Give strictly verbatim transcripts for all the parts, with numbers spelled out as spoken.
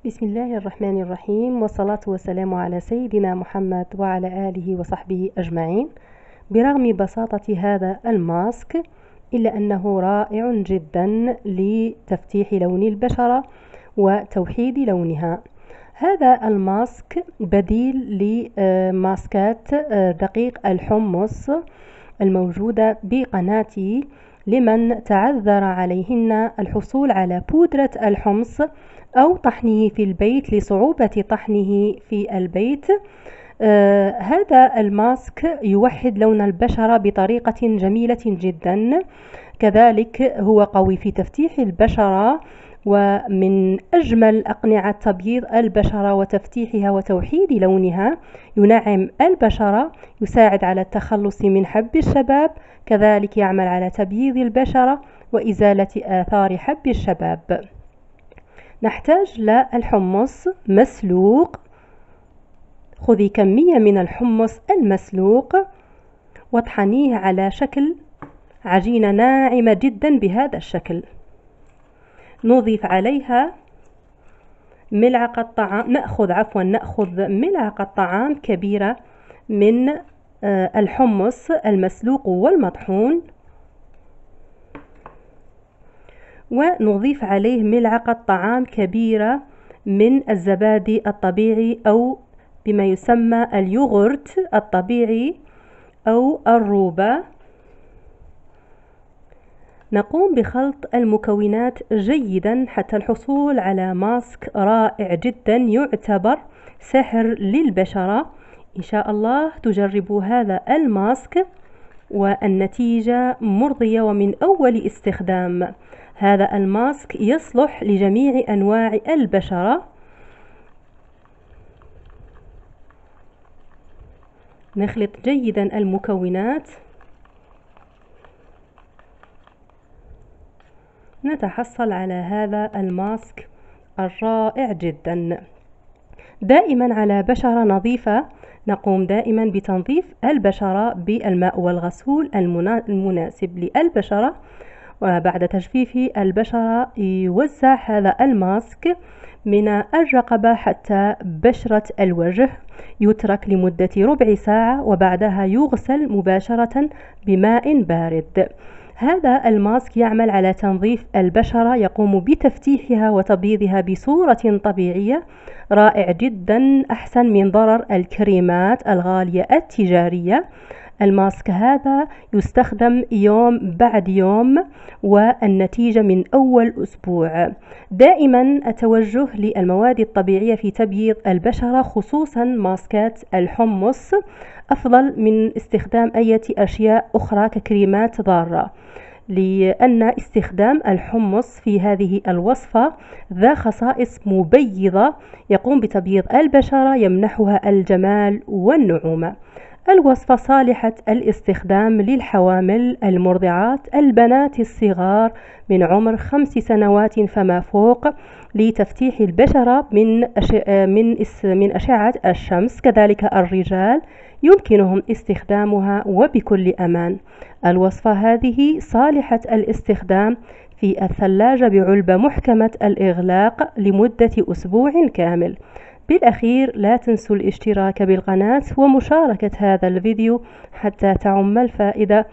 بسم الله الرحمن الرحيم، والصلاة والسلام على سيدنا محمد وعلى آله وصحبه أجمعين. برغم بساطة هذا الماسك إلا أنه رائع جدا لتفتيح لون البشرة وتوحيد لونها. هذا الماسك بديل لماسكات دقيق الحمص الموجودة بقناتي لمن تعذر عليهن الحصول على بودرة الحمص أو طحنه في البيت لصعوبة طحنه في البيت. آه هذا الماسك يوحد لون البشرة بطريقة جميلة جدا، كذلك هو قوي في تفتيح البشرة، ومن أجمل أقنعة تبييض البشرة وتفتيحها وتوحيد لونها. ينعم البشرة، يساعد على التخلص من حب الشباب، كذلك يعمل على تبييض البشرة وإزالة آثار حب الشباب. نحتاج للحمص مسلوق. خذي كمية من الحمص المسلوق واطحنيه على شكل عجينة ناعمة جدا بهذا الشكل. نضيف عليها ملعقة طعام نأخذ عفوا نأخذ ملعقة طعام كبيرة من الحمص المسلوق والمطحون، ونضيف عليه ملعقة طعام كبيرة من الزبادي الطبيعي أو بما يسمى اليوغورت الطبيعي أو الروبا. نقوم بخلط المكونات جيدا حتى الحصول على ماسك رائع جدا يعتبر سحر للبشرة. إن شاء الله تجربوا هذا الماسك والنتيجة مرضية ومن أول استخدام. هذا الماسك يصلح لجميع أنواع البشرة. نخلط جيدا المكونات، نتحصل على هذا الماسك الرائع جدا. دائما على بشرة نظيفة نقوم دائما بتنظيف البشرة بالماء والغسول المناسب للبشرة، وبعد تجفيف البشرة يوزع هذا الماسك من الرقبة حتى بشرة الوجه، يترك لمدة ربع ساعة وبعدها يغسل مباشرة بماء بارد. هذا الماسك يعمل على تنظيف البشرة، يقوم بتفتيحها وتبييضها بصورة طبيعية، رائع جدا، أحسن من ضرر الكريمات الغالية التجارية. الماسك هذا يستخدم يوم بعد يوم والنتيجة من أول أسبوع. دائما أتوجه للمواد الطبيعية في تبييض البشرة، خصوصا ماسكات الحمص، أفضل من استخدام أي أشياء أخرى ككريمات ضارة، لأن استخدام الحمص في هذه الوصفة ذا خصائص مبيضة، يقوم بتبييض البشرة، يمنحها الجمال والنعومة. الوصفة صالحة الاستخدام للحوامل، المرضعات، البنات الصغار من عمر خمس سنوات فما فوق، لتفتيح البشرة من من من أشعة الشمس. كذلك الرجال يمكنهم استخدامها وبكل أمان. الوصفة هذه صالحة الاستخدام في الثلاجة بعلبة محكمة الإغلاق لمدة أسبوع كامل. بالأخير لا تنسوا الاشتراك بالقناة ومشاركة هذا الفيديو حتى تعم الفائدة،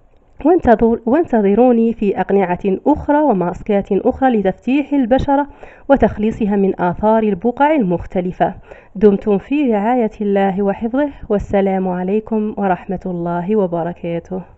وانتظروني في أقنعة أخرى وماسكات أخرى لتفتيح البشرة وتخليصها من آثار البقع المختلفة. دمتم في رعاية الله وحفظه، والسلام عليكم ورحمة الله وبركاته.